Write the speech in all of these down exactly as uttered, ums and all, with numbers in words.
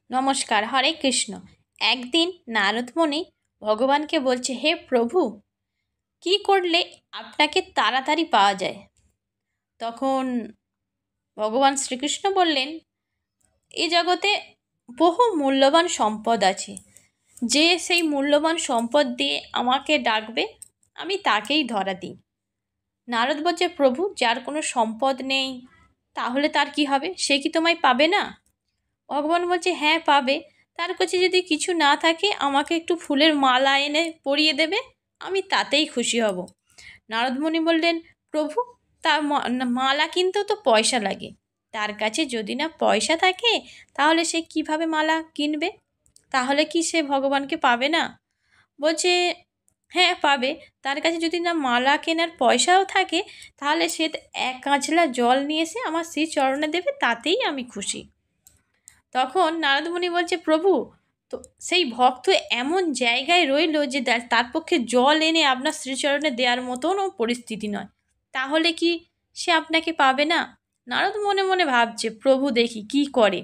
নমস্কার, হরে কৃষ্ণ। একদিন নারদমুনি ভগবানকে বলছে, হে প্রভু, কি করলে আপনাকে তাড়াতাড়ি পাওয়া যায়? তখন ভগবান শ্রীকৃষ্ণ বললেন, এই জগতে বহু মূল্যবান সম্পদ আছে, যে সেই মূল্যবান সম্পদ দিয়ে আমাকে ডাকবে আমি তাকেই ধরা দিই। নারদ বলছে, প্রভু, যার কোনো সম্পদ নেই তাহলে তার কি হবে? সে কি তোমায় পাবে না? ভগবান বলছে, হ্যাঁ পাবে। তার কাছে যদি কিছু না থাকে আমাকে একটু ফুলের মালা এনে পরিয়ে দেবে, আমি তাতেই খুশি হব। নারদমুনি বললেন, প্রভু, তার মালা কিনতেও তো পয়সা লাগে। তার কাছে যদি না পয়সা থাকে তাহলে সে কিভাবে মালা কিনবে? তাহলে কি সে ভগবানকে পাবে না? বলছে, হ্যাঁ পাবে। তার কাছে যদি না মালা কেনার পয়সাও থাকে তাহলে সে এক কাঁচলা জল নিয়ে এসে আমার শ্রী চরণে দেবে, তাতেই আমি খুশি। তখন নারদমুনি বলছে, প্রভু, তো সেই ভক্ত এমন জায়গায় রইল যে তার পক্ষে জল এনে আপনার শ্রীচরণে দেওয়ার মতনও পরিস্থিতি নয়, তাহলে কি সে আপনাকে পাবে না? নারদ মনে মনে ভাবছে, প্রভু দেখি কি করে।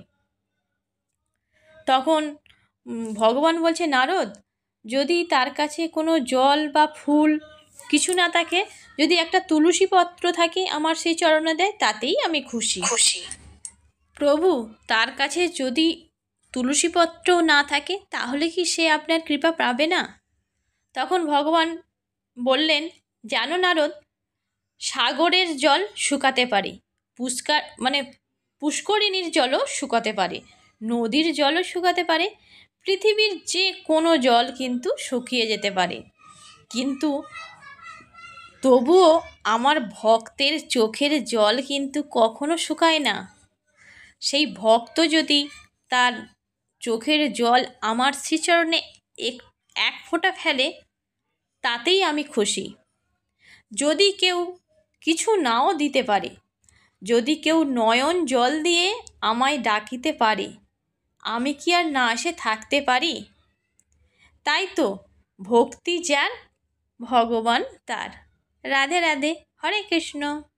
তখন ভগবান বলছে, নারদ, যদি তার কাছে কোনো জল বা ফুল কিছু না থাকে, যদি একটা তুলসী পত্র থাকে আমার সেই চরণে দেয়, তাতেই আমি খুশি খুশি প্রভু, তার কাছে যদি তুলসীপত্র না থাকে তাহলে কি সে আপনার কৃপা পাবে না? তখন ভগবান বললেন, জানো নারদ, সাগরের জল শুকাতে পারে, পুষ্কার মানে পুষ্করিণীর জলও শুকাতে পারে, নদীর জলও শুকাতে পারে, পৃথিবীর যে কোনো জল কিন্তু শুকিয়ে যেতে পারে, কিন্তু তবুও আমার ভক্তের চোখের জল কিন্তু কখনো শুকায় না। সেই ভক্ত যদি তার চোখের জল আমার শ্রীচরণে এক এক ফোঁটা ফেলে, তাতেই আমি খুশি। যদি কেউ কিছু নাও দিতে পারে, যদি কেউ নয়ন জল দিয়ে আমায় ডাকিতে পারে, আমি কি আর না এসে থাকতে পারি? তাই তো ভক্তি যার, ভগবান তার। রাধে রাধে, হরে কৃষ্ণ।